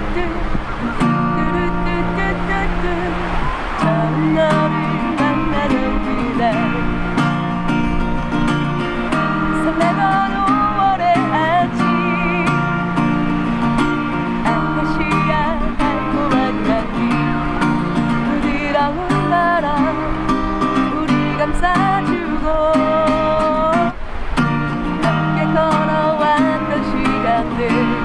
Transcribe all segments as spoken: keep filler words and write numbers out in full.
처음 너를 만나는 그날 설레던 오월의 아침 아카시아 달콤한 향기 부드러운 바람 우리 감싸주고 함께 걸어왔던 시간들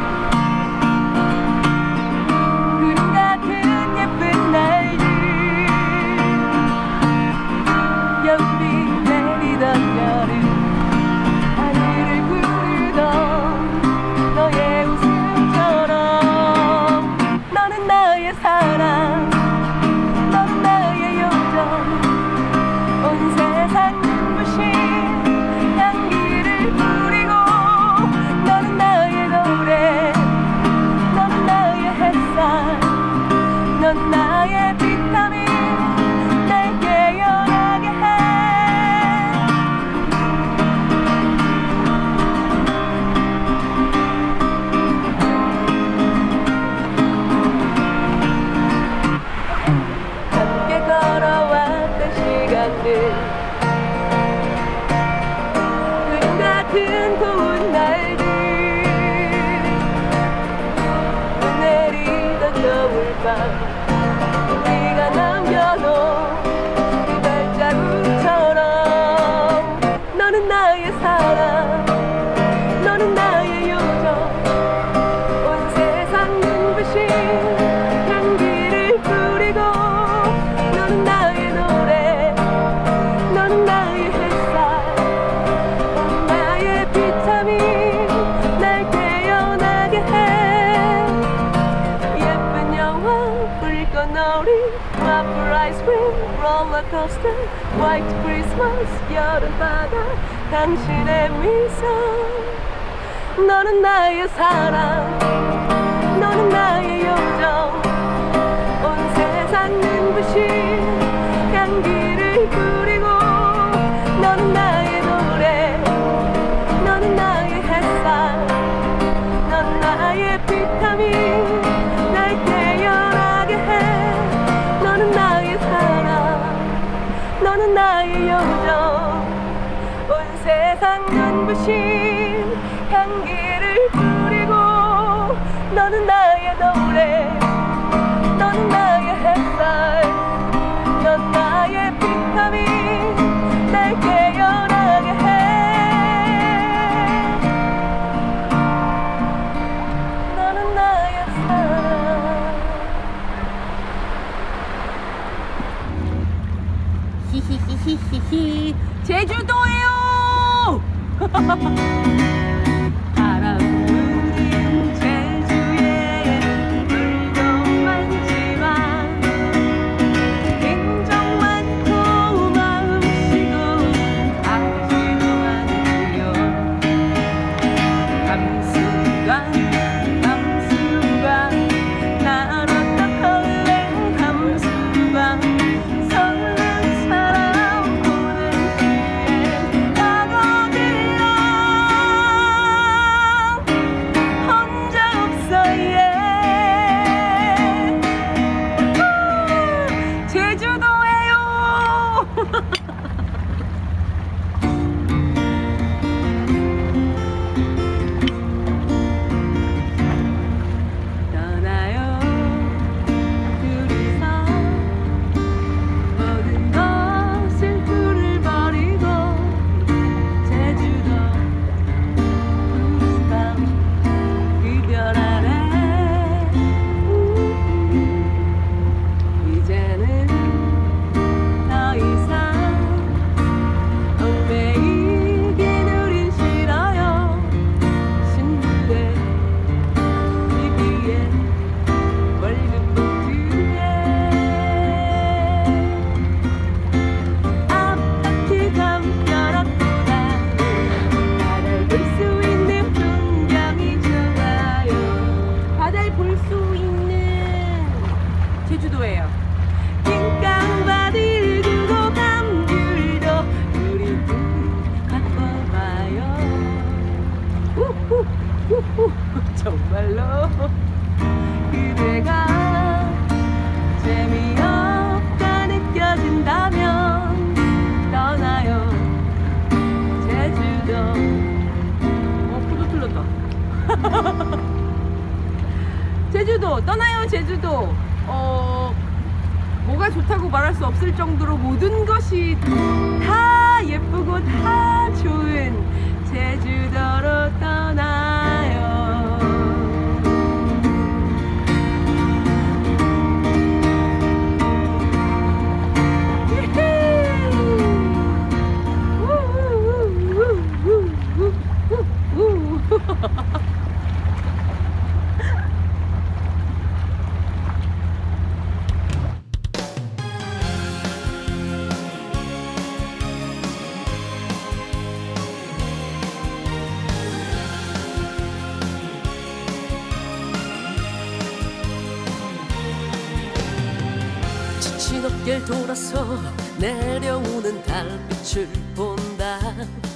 넌 나의 비타민 날 깨어나게 해 함께 걸어왔던 시간들 그림 같은 고운 날들 눈 내리던 겨울밤 네가 남겨놓은 그 발자국처럼 너는 나의 사랑 너는 나의 요정 온 세상 눈부신 향기를 뿌리고 너는 나의 노래 너는 나의 햇살 너는 나의 비타민 날 깨어나게 해 예쁜 영화 불꽃놀이 Waffle ice cream, roller coaster, white Christmas, 여름바다, 당신의 미소 너는 나의 사랑, 너는 나의 요정 온 세상 눈부신 향기를 뿌리고 너는 나의 노래, 너는 나의 햇살 넌 나의 비타민 날 깨어나게 해 너는 나의 사랑 너는 나의 요정 온 세상 눈부신 향기를 뿌리고 너는 나의 노래 너는 나의 햇살 넌 나의 비타민 날 깨어나게 해 너는 나의 사랑 히히히히히 제주도예요. 바람 부는 제주에 물도 많지만 긍정 많고 마음씨고 아시도 많지요. 감수가 감수가 날 어떡할래 감수가 설레는 사람 보는 시에 나거들라 혼자 없어 예 제주도예요. 떠나요 둘이서 모든 것을 둘을 버리고 제주도 푸른 밤 그별 아래 이제는 더 이상 얽매이긴 우린 싫어요. 신부대 위기에 월급 봉투에 아파트 담벼락보다 바다를 볼 수 있는 풍경이 좋아요. 바다를 볼 수 있는 제주도예요. 긴 강바디를 두고 감귤도 우리 둘이 갖고 봐요. 우후 우후 정말로 그대 제주도 떠나요. 제주도 어 뭐가 좋다고 말할 수 없을 정도로 모든 것이 다 예쁘고 다 좋은 제주도로 떠나요. 지친 어깨를 돌아서 내려오는 달빛을 본다.